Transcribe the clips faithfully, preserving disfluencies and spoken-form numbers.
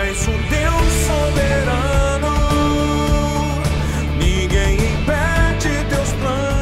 és um Deus soberano, ninguém impede teus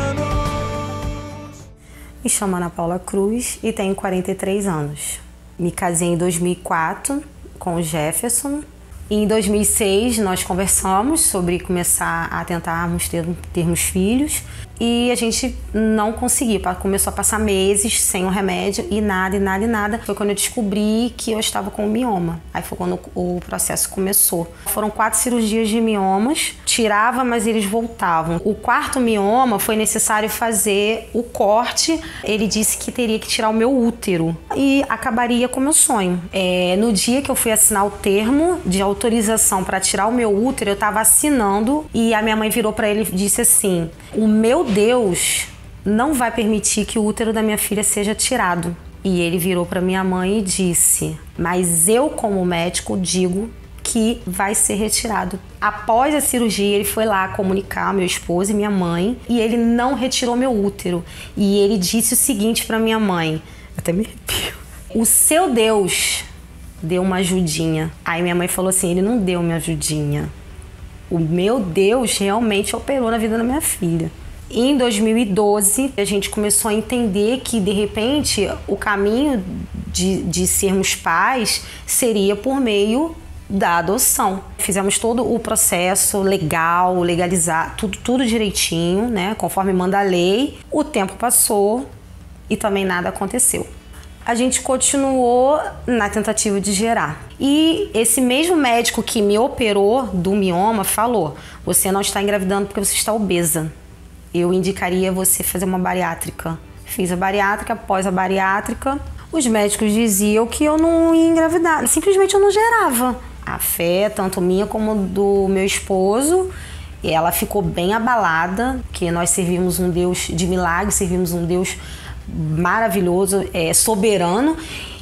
planos. Me chamo Ana Paula Cruz e tenho quarenta e três anos. Me casei em dois mil e quatro com o Jefferson. Em dois mil e seis nós conversamos sobre começar a tentarmos ter, termos filhos e a gente não conseguiu. Começou a passar meses sem o remédio e nada, e nada, e nada. Foi quando eu descobri que eu estava com mioma. Aí foi quando o processo começou. Foram quatro cirurgias de miomas, tirava, mas eles voltavam. O quarto mioma foi necessário fazer o corte. Ele disse que teria que tirar o meu útero e acabaria com o meu sonho. É, no dia que eu fui assinar o termo de autorização para tirar o meu útero, eu estava assinando e a minha mãe virou para ele e disse assim: o meu Deus não vai permitir que o útero da minha filha seja tirado. E ele virou para minha mãe e disse: mas eu, como médico, digo que vai ser retirado. Após a cirurgia, ele foi lá comunicar meu esposo e minha mãe e ele não retirou meu útero. E ele disse o seguinte para minha mãe, até me arrepio: o seu Deus deu uma ajudinha. Aí minha mãe falou assim: ele não deu minha ajudinha. O meu Deus realmente operou na vida da minha filha. Em dois mil e doze, a gente começou a entender que, de repente, o caminho de, de sermos pais seria por meio da adoção. Fizemos todo o processo legal, legalizar, tudo, tudo direitinho, né? Conforme manda a lei. O tempo passou e também nada aconteceu. A gente continuou na tentativa de gerar. E esse mesmo médico que me operou do mioma falou: você não está engravidando porque você está obesa. Eu indicaria você fazer uma bariátrica. Fiz a bariátrica. Após a bariátrica, os médicos diziam que eu não ia engravidar. Simplesmente eu não gerava. A fé, tanto minha como do meu esposo, ela ficou bem abalada, que nós servimos um Deus de milagre, servimos um Deus maravilhoso, é, soberano,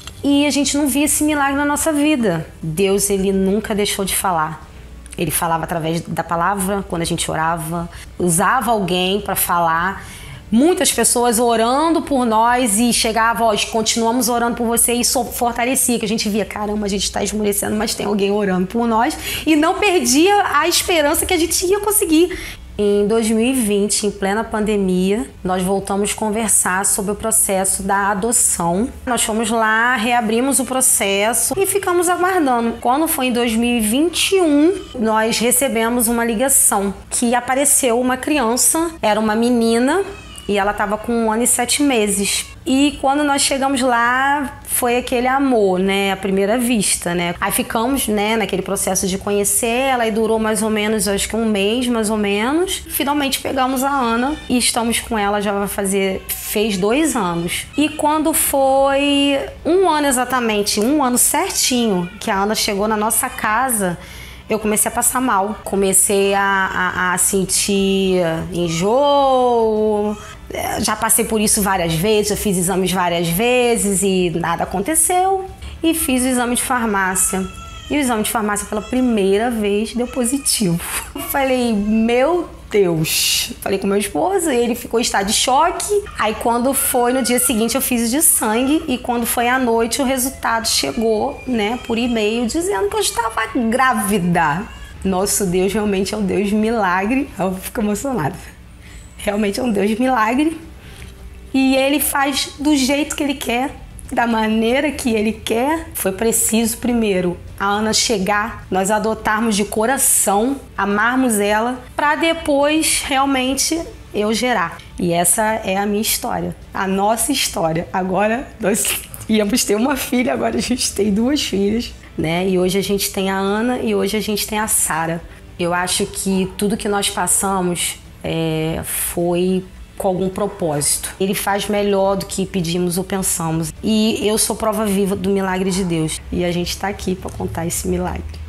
e a gente não via esse milagre na nossa vida. Deus, ele nunca deixou de falar. Ele falava através da palavra, quando a gente orava, usava alguém para falar. Muitas pessoas orando por nós e chegava, ó, continuamos orando por você, e isso fortalecia, que a gente via, caramba, a gente está esmorecendo, mas tem alguém orando por nós, e não perdia a esperança que a gente ia conseguir. Em dois mil e vinte, em plena pandemia, nós voltamos a conversar sobre o processo da adoção. Nós fomos lá, reabrimos o processo e ficamos aguardando. Quando foi em dois mil e vinte e um, nós recebemos uma ligação que apareceu uma criança, era uma menina, e ela estava com um ano e sete meses. E quando nós chegamos lá, foi aquele amor, né? A primeira vista, né? Aí ficamos, né, naquele processo de conhecer ela e durou mais ou menos, acho que um mês, mais ou menos. Finalmente pegamos a Ana e estamos com ela, já vai fazer, fez dois anos. E quando foi um ano exatamente, um ano certinho que a Ana chegou na nossa casa, eu comecei a passar mal. Comecei a, a, a sentir enjoo. Já passei por isso várias vezes, eu fiz exames várias vezes e nada aconteceu. E fiz o exame de farmácia. E o exame de farmácia pela primeira vez deu positivo. Falei, meu Deus. Falei com meu esposo, ele ficou em estado de choque. Aí quando foi no dia seguinte eu fiz o de sangue e quando foi à noite o resultado chegou, né, por e-mail dizendo que eu estava grávida. Nosso Deus realmente é um Deus de milagre. Eu fico emocionada. Realmente é um Deus de milagre. E ele faz do jeito que ele quer, da maneira que ele quer. Foi preciso primeiro a Ana chegar, nós adotarmos de coração, amarmos ela, para depois realmente eu gerar. E essa é a minha história, a nossa história. Agora nós íamos ter uma filha, agora a gente tem duas filhas, né? E hoje a gente tem a Ana e hoje a gente tem a Sara. Eu acho que tudo que nós passamos é, foi com algum propósito. Ele faz melhor do que pedimos ou pensamos. E eu sou prova viva do milagre de Deus. E a gente está aqui para contar esse milagre.